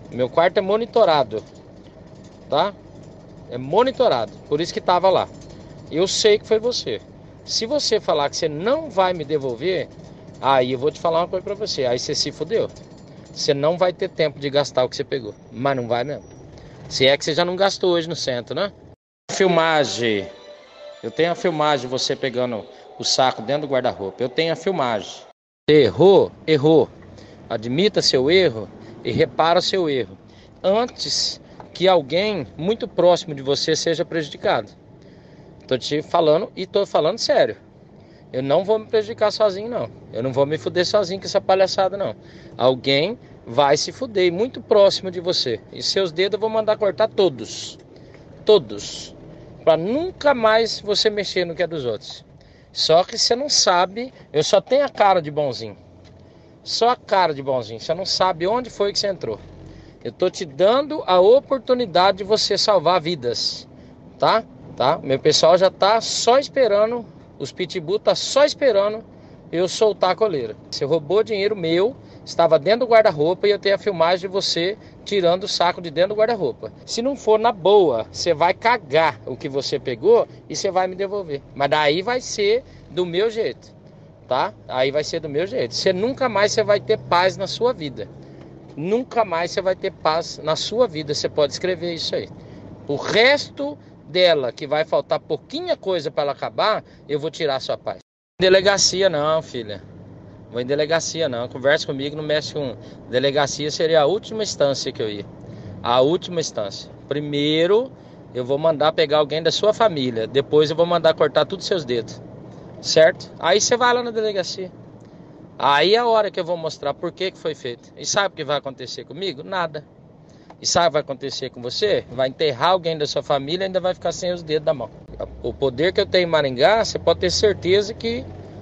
Meu quarto é monitorado, tá? É monitorado, por isso que tava lá. Eu sei que foi você. Se você falar que você não vai me devolver, aí eu vou te falar uma coisa pra você. Aí você se fudeu. Você não vai ter tempo de gastar o que você pegou. Mas não vai mesmo. Se é que você já não gastou hoje no centro, né? Filmagem. Eu tenho a filmagem de você pegando o saco dentro do guarda-roupa. Eu tenho a filmagem. Você errou, errou. Admita seu erro e repara seu erro. Antes que alguém muito próximo de você seja prejudicado. Tô te falando e tô falando sério. Eu não vou me prejudicar sozinho, não. Eu não vou me fuder sozinho com essa palhaçada, não. Alguém vai se fuder muito próximo de você. E seus dedos eu vou mandar cortar todos. Todos. Pra nunca mais você mexer no que é dos outros. Só que você não sabe. Eu só tenho a cara de bonzinho. Só a cara de bonzinho. Você não sabe onde foi que você entrou. Eu tô te dando a oportunidade de você salvar vidas. Tá? Tá? Meu pessoal já tá só esperando. Os pitbull tá só esperando eu soltar a coleira. Você roubou dinheiro meu, estava dentro do guarda-roupa e eu tenho a filmagem de você tirando o saco de dentro do guarda-roupa. Se não for na boa, você vai cagar o que você pegou e você vai me devolver. Mas daí vai ser do meu jeito, tá? Aí vai ser do meu jeito. Você nunca mais você vai ter paz na sua vida. Nunca mais você vai ter paz na sua vida. Você pode escrever isso aí. O resto dela, que vai faltar pouquinha coisa para ela acabar, eu vou tirar a sua paz. Delegacia não, filha. Vou em delegacia não. Conversa comigo, não mexe com delegacia. Seria a última instância que eu ia. A última instância. Primeiro, eu vou mandar pegar alguém da sua família. Depois eu vou mandar cortar todos os seus dedos. Certo? Aí você vai lá na delegacia. Aí é a hora que eu vou mostrar por que foi feito. E sabe o que vai acontecer comigo? Nada. E sabe o que vai acontecer com você? Vai enterrar alguém da sua família e ainda vai ficar sem os dedos da mão. O poder que eu tenho em Maringá, você pode ter certeza que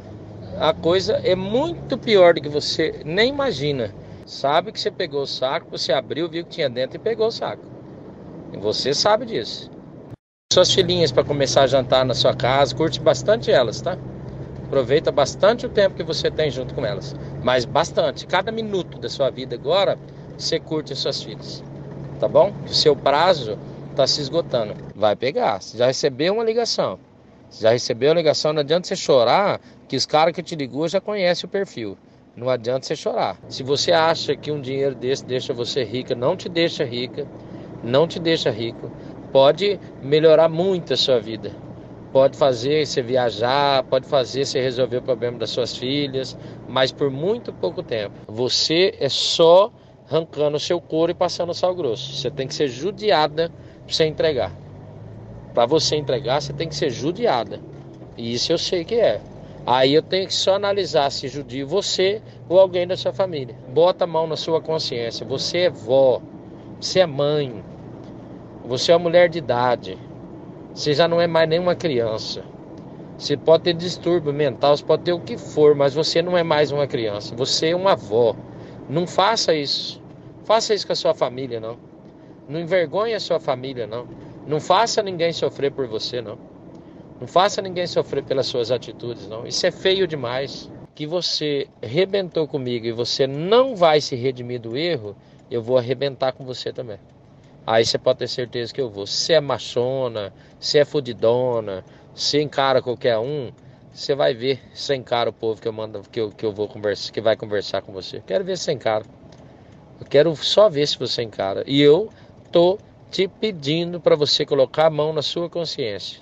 a coisa é muito pior do que você nem imagina. Sabe que você pegou o saco, você abriu, viu que tinha dentro e pegou o saco. E você sabe disso. Suas filhinhas para começar a jantar na sua casa, curte bastante elas, tá? Aproveita bastante o tempo que você tem junto com elas. Mas bastante. Cada minuto da sua vida agora, você curte as suas filhas. Tá bom? O seu prazo tá se esgotando. Vai pegar. Você já recebeu uma ligação. Você já recebeu a ligação, não adianta você chorar, que os caras que te ligou já conhecem o perfil. Não adianta você chorar. Se você acha que um dinheiro desse deixa você rica, não te deixa rica. Não te deixa rico. Pode melhorar muito a sua vida. Pode fazer você viajar, pode fazer você resolver o problema das suas filhas, mas por muito pouco tempo. Você é só arrancando o seu couro e passando sal grosso. Você tem que ser judiada para você entregar. Para você entregar, você tem que ser judiada. E isso eu sei que é. Aí eu tenho que só analisar se judio você ou alguém da sua família. Bota a mão na sua consciência. Você é vó, você é mãe, você é uma mulher de idade. Você já não é mais nenhuma criança. Você pode ter distúrbio mental, você pode ter o que for, mas você não é mais uma criança. Você é uma avó. Não faça isso. Faça isso com a sua família, não. Não envergonhe a sua família, não. Não faça ninguém sofrer por você, não. Não faça ninguém sofrer pelas suas atitudes, não. Isso é feio demais. Que você arrebentou comigo e você não vai se redimir do erro, eu vou arrebentar com você também. Aí você pode ter certeza que eu vou. Se é machona, se é fudidona, se encara qualquer um, você vai ver se encara o povo que eu mando, que eu vou conversar, que vai conversar com você. Quero ver se você encara. Eu quero só ver se você encara. E eu tô te pedindo para você colocar a mão na sua consciência.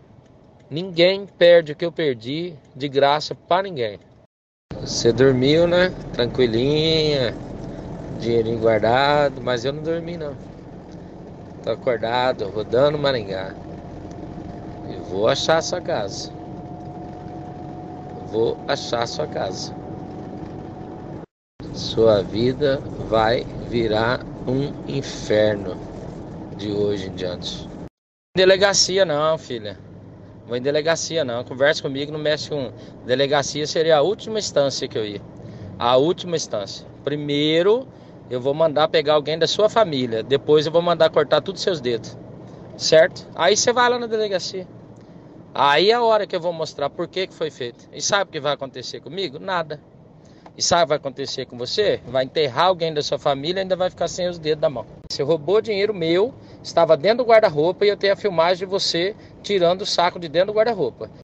Ninguém perde o que eu perdi de graça para ninguém. Você dormiu, né? Tranquilinha, dinheirinho guardado, mas eu não dormi não. Tô acordado, rodando Maringá. E vou achar a sua casa. Vou achar a sua casa. Sua vida vai virar um inferno de hoje em diante. Delegacia não, filha. Vou em delegacia não. Conversa comigo, não mexe com delegacia. Seria a última instância que eu ia. A última instância. Primeiro, eu vou mandar pegar alguém da sua família. Depois eu vou mandar cortar todos os seus dedos. Certo? Aí você vai lá na delegacia. Aí é a hora que eu vou mostrar por que foi feito. E sabe o que vai acontecer comigo? Nada. E sabe o que vai acontecer com você? Vai enterrar alguém da sua família e ainda vai ficar sem os dedos da mão. Você roubou dinheiro meu, estava dentro do guarda-roupa e eu tenho a filmagem de você tirando o saco de dentro do guarda-roupa.